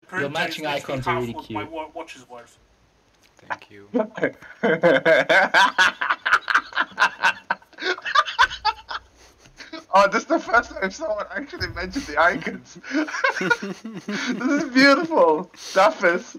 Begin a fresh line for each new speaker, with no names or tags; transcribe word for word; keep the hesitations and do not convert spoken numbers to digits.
printer
Your matching
is
icons are
half
really
what
cute.
my wa watch is worth.
Thank you.
Oh, this is the first time someone actually mentioned the icons. This is beautiful. Dafydd.